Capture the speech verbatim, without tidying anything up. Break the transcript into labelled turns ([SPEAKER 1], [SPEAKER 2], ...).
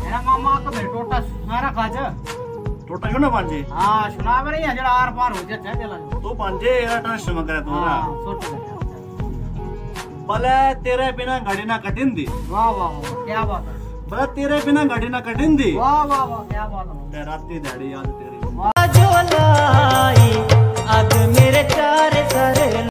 [SPEAKER 1] मेरा मामा तो मेरे टोटा सारा काज
[SPEAKER 2] टोटा क्यों ना पांजे
[SPEAKER 1] हां सुना बरे है जड़ा आर पार हो जाता चला
[SPEAKER 2] तू पांजे एरा टेंशन मत करे तू ना
[SPEAKER 1] हां सोच
[SPEAKER 2] भले तेरे बिना घड़ी ना कटिन दी
[SPEAKER 1] वाह वाह क्या बात है
[SPEAKER 2] भले तेरे बिना घड़ी ना कटिन दी
[SPEAKER 1] वाह वाह वाह क्या बात है
[SPEAKER 2] रात की दाढ़ी याद तेरी